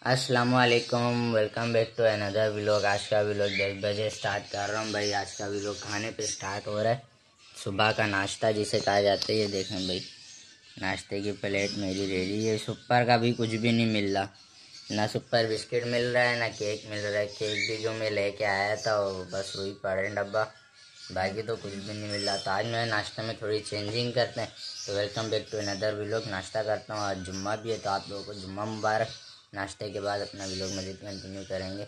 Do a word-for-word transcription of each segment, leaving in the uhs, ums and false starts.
अस्सलामुअलैकुम, welcome back to another vlog. आज का व्लॉग दस बजे स्टार्ट कर रहा हूँ भाई। आज का व्लॉग खाने पे स्टार्ट हो रहा है। सुबह का नाश्ता जिसे कहा जाता है, ये देखें भाई, नाश्ते की प्लेट मेरी रेडी है। सुपर का भी कुछ भी नहीं मिल रहा, ना सुपर बिस्किट मिल रहा है ना केक मिल रहा है। केक भी जो मैं लेके आया था वो बस वही पड़े डब्बा, बाकी तो कुछ भी नहीं मिल रहा। तो आज मैं नाश्ते में थोड़ी चेंजिंग करते हैं। तो welcome back to another vlog. नाश्ता करता हूँ, आज जुम्मा भी है तो आप लोगों को जुम्मा मुबारक। नाश्ते के बाद अपना व्लॉग मज़ीद कंटिन्यू करेंगे।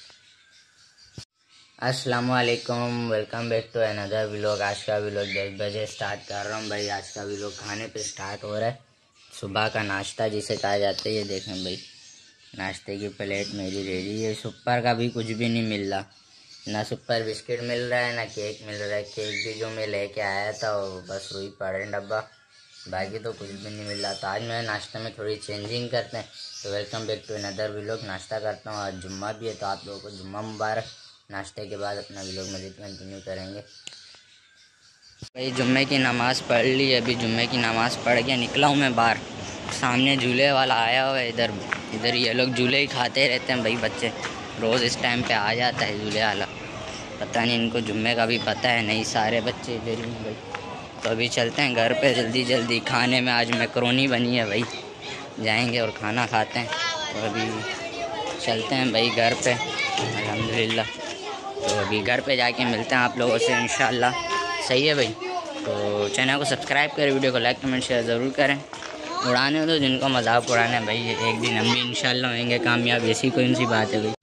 अस्सलाम वालेकुम, welcome back to another vlog. आज का व्लॉग दस बजे स्टार्ट कर रहा हूँ भाई। आज का व्लॉग खाने पे स्टार्ट हो रहा है। सुबह का नाश्ता जिसे कहा जाता है, ये देखें भाई, नाश्ते की प्लेट मेरी रेडी है। सुपर का भी कुछ भी नहीं मिल रहा, ना सुपर बिस्किट मिल रहा है ना केक मिल रहा है। केक भी जो मैं लेके आया था वो बस वही पड़े डब्बा, बाकी तो कुछ भी नहीं मिल रहा। तो आज मैं नाश्ते में थोड़ी चेंजिंग करते हैं। तो welcome back to another vlog. नाश्ता करता हूँ, आज जुम्मा भी है तो आप लोगों को जुम्मा मुबारक। नाश्ते के बाद अपना व्लॉग मज़ीद कंटिन्यू करेंगे भाई। जुम्मे की नमाज़ पढ़ ली, अभी जुम्मे की नमाज़ पढ़ के निकला हूँ मैं बाहर। सामने झूले वाला आया हुआ है, इधर इधर ये लोग झूले ही खाते रहते हैं भाई। बच्चे रोज़ इस टाइम पे आ जाता है झूले वाला, पता नहीं इनको जुम्मे का भी पता है नहीं। सारे बच्चे इधर ही हैं भाई। तो अभी चलते हैं घर पे जल्दी जल्दी। खाने में आज मैकरोनी बनी है भाई, जाएंगे और खाना खाते हैं। तो अभी चलते हैं भाई घर पे अल्हम्दुलिल्लाह। तो अभी घर पे जाके मिलते हैं आप लोगों से इंशाल्लाह। सही है भाई। तो चैनल को सब्सक्राइब करें, वीडियो को लाइक कमेंट शेयर ज़रूर करें। उड़ाने तो जिनको मजाक उड़ाना है भाई, एक दिन हम भी इंशाल्लाह होंगे कामयाब, ऐसी कोई सी बात है भाई।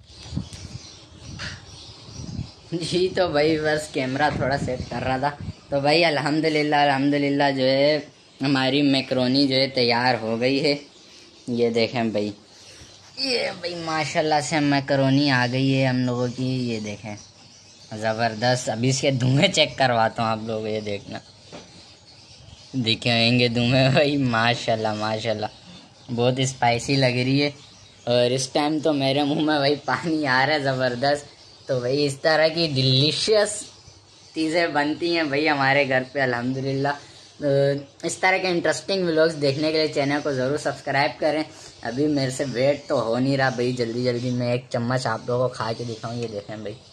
जी तो भाई बस कैमरा थोड़ा सेट कर रहा था। तो भाई अल्हम्दुलिल्लाह अल्हम्दुलिल्लाह जो है हमारी मैकरोनी जो है तैयार हो गई है। ये देखें भाई, ये भाई माशाल्लाह से मैकरोनी आ गई है हम लोगों की। ये देखें ज़बरदस्त। अभी इसके धुएँ चेक करवाता हूँ आप लोग, ये देखना दिखाएंगे धुएँ भाई। माशाल्लाह माशाल्लाह बहुत स्पाइसी लग रही है। और इस टाइम तो मेरे मुंह में भाई पानी आ रहा है ज़बरदस्त। तो भाई इस तरह की डिलीशियस चीज़ें बनती हैं भाई हमारे घर पे अल्हम्दुलिल्लाह। तो इस तरह के इंटरेस्टिंग व्लॉग्स देखने के लिए चैनल को ज़रूर सब्सक्राइब करें। अभी मेरे से वेट तो हो नहीं रहा भाई, जल्दी जल्दी मैं एक चम्मच आप लोगों को खा के दिखाऊँ। ये देखें भाई,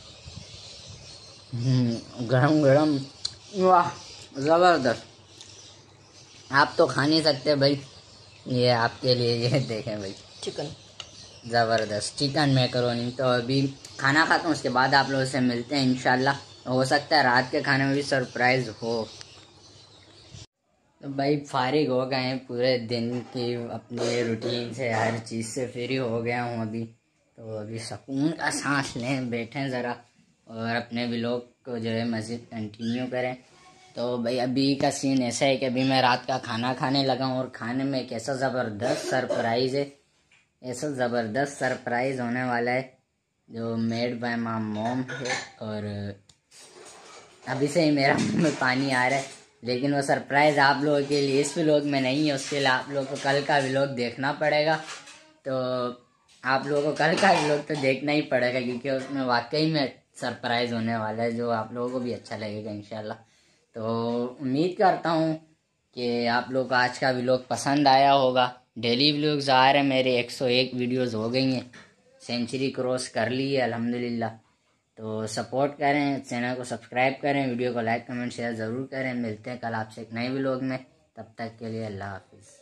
गरम गरम, वाह ज़बरदस्त। आप तो खा नहीं सकते भाई, ये आपके लिए। ये देखें भाई, चिकन ज़बरदस्त चिकन मैकरोनी। तो अभी खाना खाता हूँ, उसके बाद आप लोगों से मिलते हैं इंशाल्लाह। हो सकता है रात के खाने में भी सरप्राइज़ हो। तो भाई फारिग हो गए हैं पूरे दिन की अपनी रूटीन से, हर चीज़ से फ्री हो गया हूँ अभी। तो अभी सुकून का सांस लें, बैठें ज़रा और अपने व्लॉग को जो है मज़ीद कंटिन्यू करें। तो भाई अभी का सीन ऐसा है कि अभी मैं रात का खाना खाने लगा हूँ और खाने में एक ऐसा ज़बरदस्त सरप्राइज़ है, ऐसा ज़बरदस्त सरप्राइज़ होने वाला है जो मेड बाय माय मॉम है। और अभी से ही मेरा मुंह में पानी आ रहा है, लेकिन वो सरप्राइज़ आप लोगों के लिए इस व्लॉग में नहीं है, उसके लिए आप लोगों को कल का व्लॉग देखना पड़ेगा। तो आप लोगों को कल का व्लॉग तो देखना ही पड़ेगा, क्योंकि उसमें वाकई में सरप्राइज़ होने वाला है जो आप लोगों को भी अच्छा लगेगा इंशाल्लाह। तो उम्मीद करता हूँ कि आप लोग को आज का व्लॉग पसंद आया होगा। डेली व्लॉग्स आ रहे हैं मेरे, एक सौ एक वीडियोज़ हो गई हैं, सेंचुरी क्रॉस कर ली है अल्हम्दुलिल्लाह। तो सपोर्ट करें, चैनल को सब्सक्राइब करें, वीडियो को लाइक कमेंट शेयर ज़रूर करें। मिलते हैं कल आपसे एक नए व्लॉग में, तब तक के लिए अल्लाह हाफिज़।